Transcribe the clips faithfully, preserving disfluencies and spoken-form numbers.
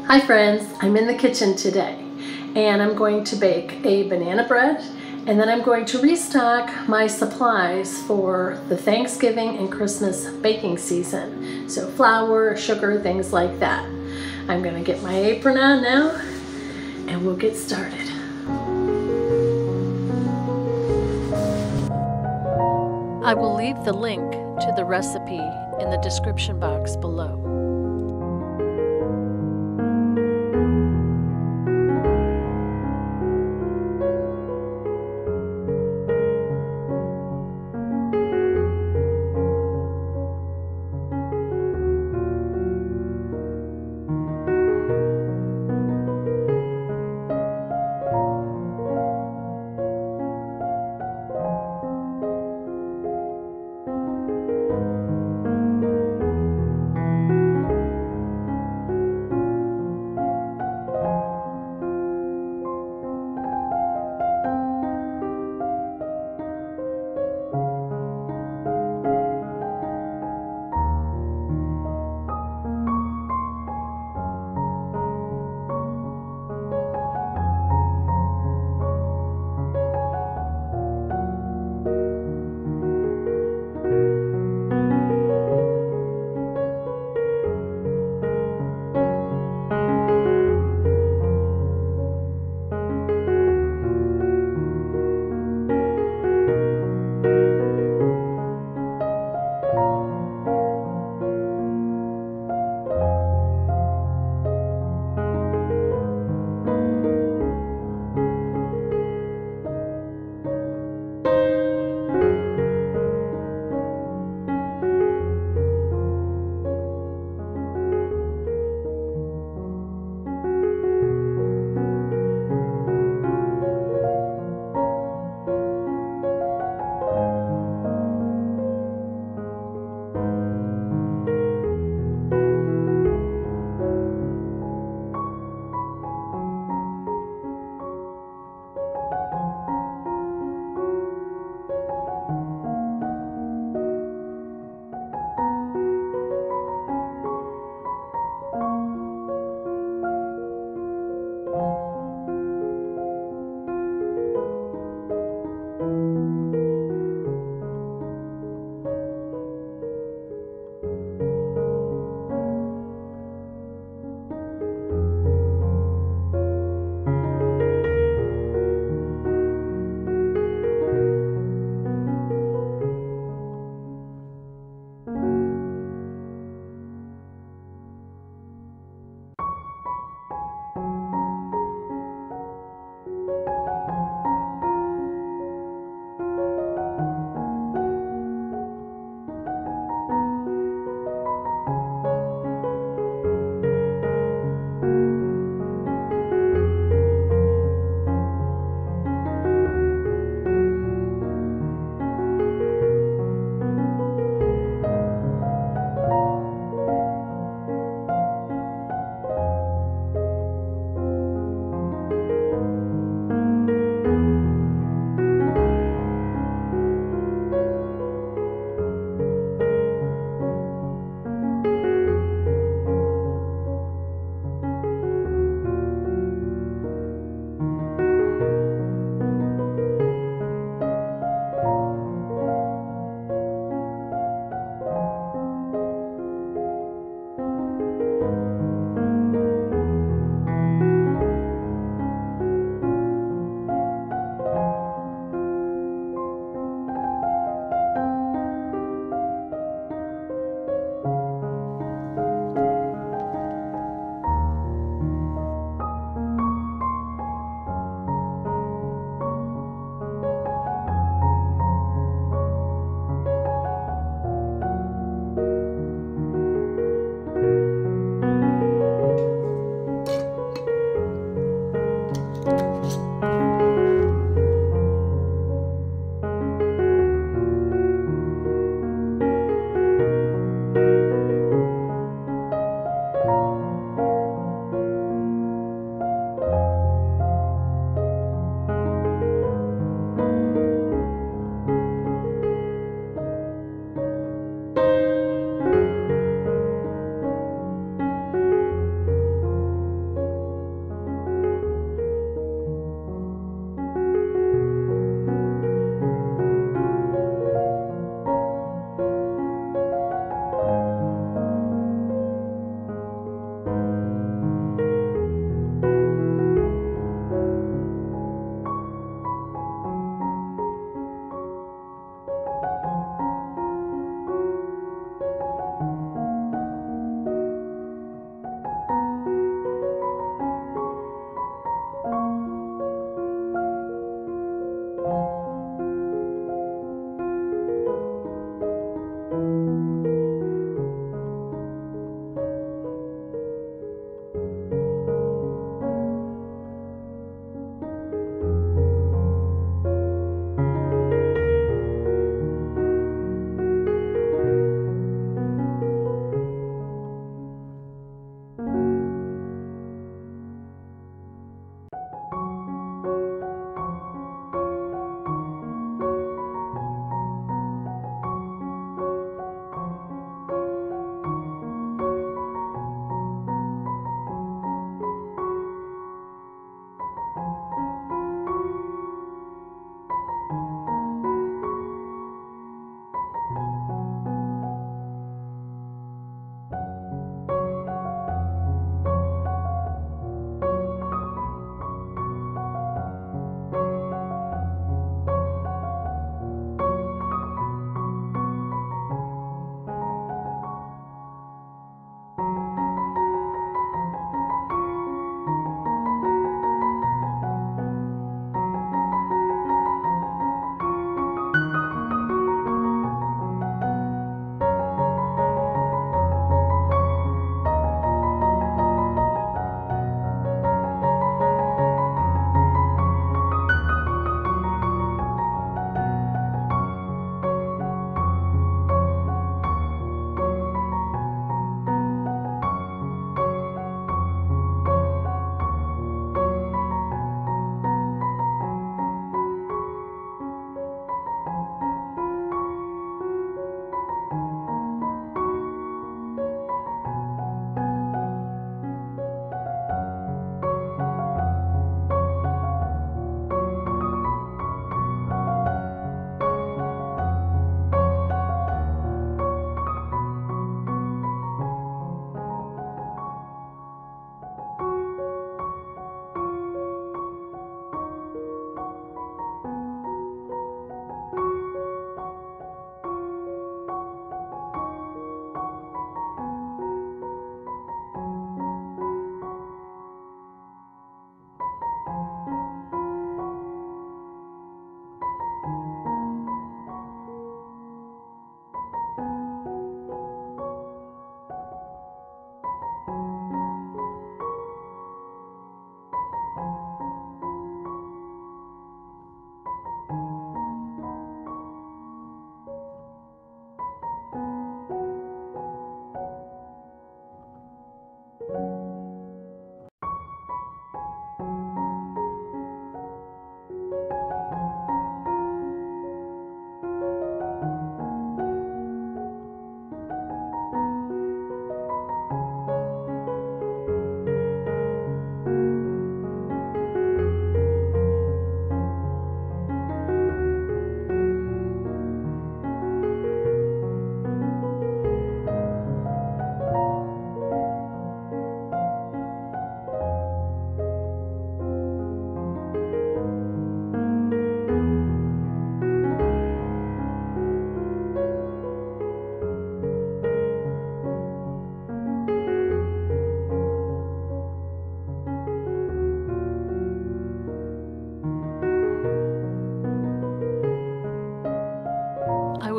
Hi friends, I'm in the kitchen today and I'm going to bake a banana bread, and then I'm going to restock my supplies for the Thanksgiving and Christmas baking season. So flour, sugar, things like that. I'm going to get my apron on now and we'll get started. I will leave the link to the recipe in the description box below.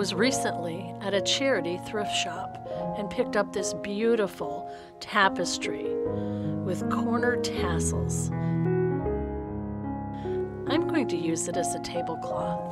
was recently at a charity thrift shop and picked up this beautiful tapestry with corner tassels. I'm going to use it as a tablecloth.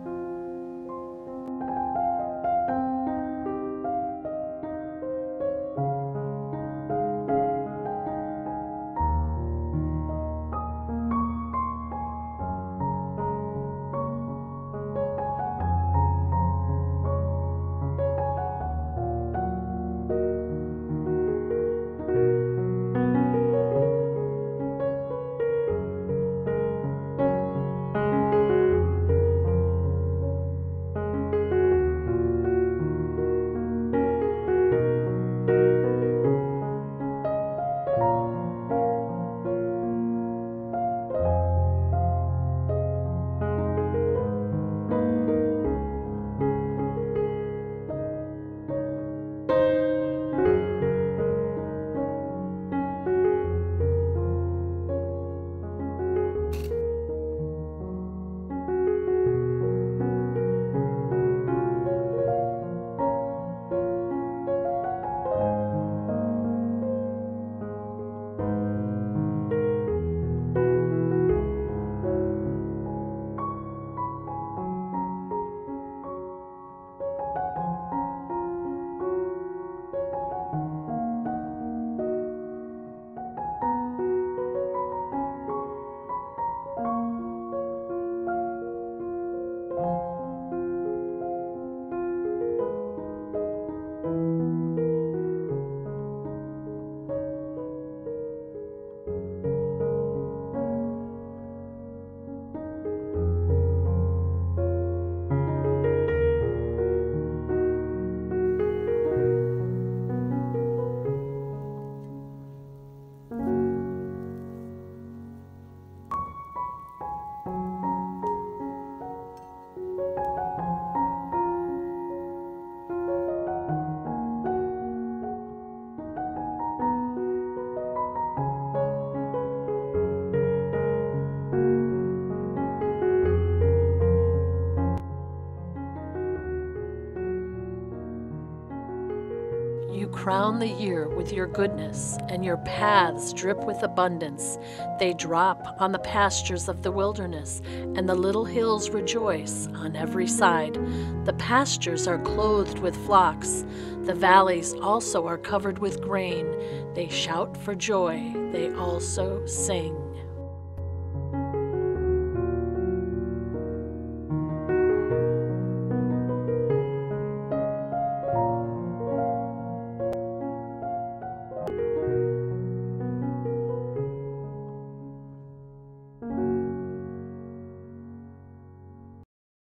You crown the year with your goodness, and your paths drip with abundance. They drop on the pastures of the wilderness, and the little hills rejoice on every side. The pastures are clothed with flocks. The valleys also are covered with grain. They shout for joy. They also sing.